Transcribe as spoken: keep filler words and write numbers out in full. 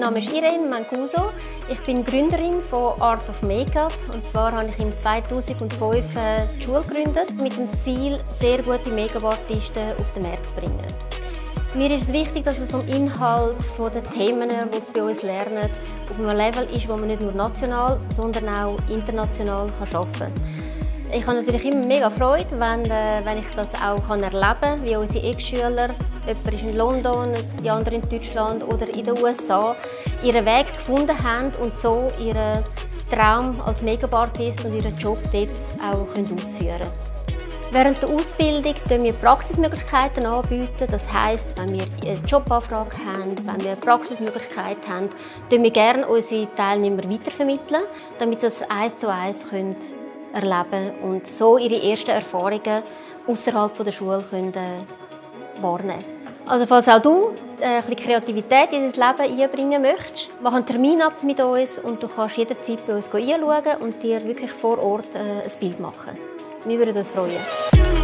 Name ist Irene Mancuso. Ich bin Gründerin von Art of Make-up. Und zwar habe ich im zweitausendfünf äh, die Schule gegründet, mit dem Ziel, sehr gute Make-up-Artisten auf den Markt zu bringen. Mir ist es wichtig, dass es vom Inhalt, von den Themen, die sie bei uns lernen, auf einem Level ist, wo man nicht nur national, sondern auch international arbeiten kann. Ich habe natürlich immer mega Freude, wenn, äh, wenn ich das auch kann erleben kann, wie unsere Ex-Schüler, jemand ist in London, die andere in Deutschland oder in den U S A, ihren Weg gefunden haben und so ihren Traum als Make-up-Artist und ihren Job dort auch ausführen können. Während der Ausbildung bieten wir Praxismöglichkeiten anbieten. Das heisst, wenn wir eine Jobanfrage haben, wenn wir eine Praxismöglichkeit haben, erleben wir gerne unsere Teilnehmer weitervermitteln, damit sie das eins zu eins erleben können und so ihre ersten Erfahrungen außerhalb der Schule können, äh, wahrnehmen. Also falls auch du äh, ein bisschen Kreativität in dein Leben einbringen möchtest, mach einen Termin ab mit uns und du kannst jederzeit bei uns einschauen und dir wirklich vor Ort äh, ein Bild machen. Wir würden uns freuen.